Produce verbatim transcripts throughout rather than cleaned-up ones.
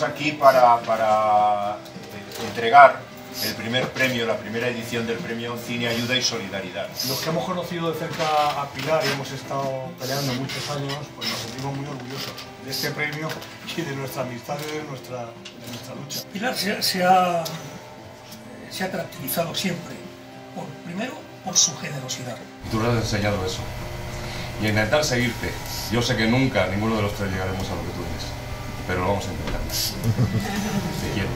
Estamos aquí para, para entregar el primer premio, la primera edición del premio Cine, Ayuda y Solidaridad. Los que hemos conocido de cerca a Pilar y hemos estado peleando muchos años, pues nos sentimos muy orgullosos de este premio y de nuestra amistad y de nuestra, de nuestra lucha. Pilar se, se, ha, se ha caracterizado siempre, por, primero, por su generosidad. Tú le has enseñado eso. Y a intentar seguirte. Yo sé que nunca ninguno de los tres llegaremos a lo que tú eres, pero lo vamos a intentar. Te quiero.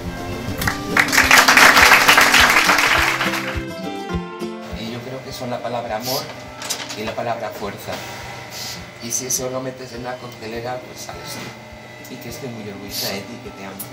Yo creo que son la palabra amor y la palabra fuerza. Y si eso lo metes en la coctelera, pues sales tú. Y que estoy muy orgullosa de ti, que te amo.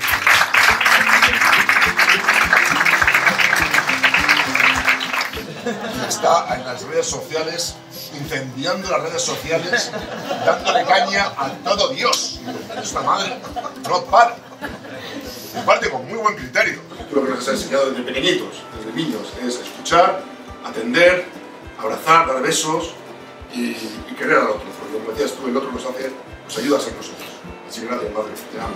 Está en las redes sociales, incendiando las redes sociales, dándole caña a todo Dios. Esta madre no para. Y parte con muy buen criterio. Lo que nos ha enseñado desde pequeñitos, desde niños, es escuchar, atender, abrazar, dar besos y, y querer al otro. Porque como decías tú, el otro nos hace, nos ayuda a ser nosotros. Así que gracias, madre, te amo.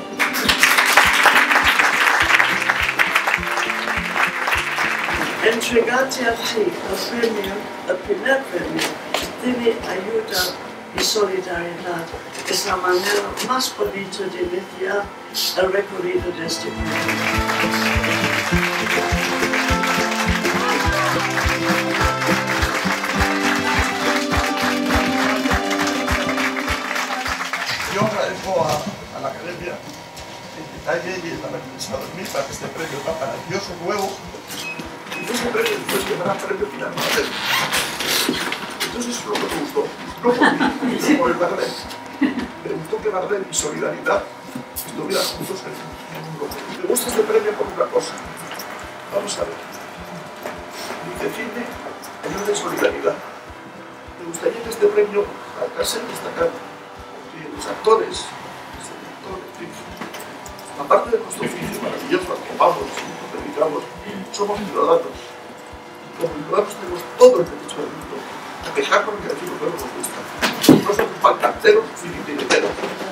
Entregate a ti el premio, el primer premio, Cine, Ayuda y Solidaridad, es la manera más bonita de iniciar el recorrido de este premio. Yo agradezco a, a la Academia el detalle y el haber pensado en mí para que este premio tan maravilloso nuevo. Este premio después que me da premio final Marlene. Entonces eso es lo que me gustó. No por mí, sino por el Marlene. Me gustó que Marlene y Solidaridad estuvieran juntos en un grupo. Me gusta este premio por una cosa. Vamos a ver. Dice Cine, Ayuda y Solidaridad. Me gustaría que este premio alcance a destacar los actores, los directores, aparte de nuestro oficio maravilloso al que vamos y nos dedicamos, somos ciudadanos. Como ciudadanos tenemos todo el derecho del mundo a quejarnos y a decir lo que no nos gusta. No somos faltanteros ni titiriteros.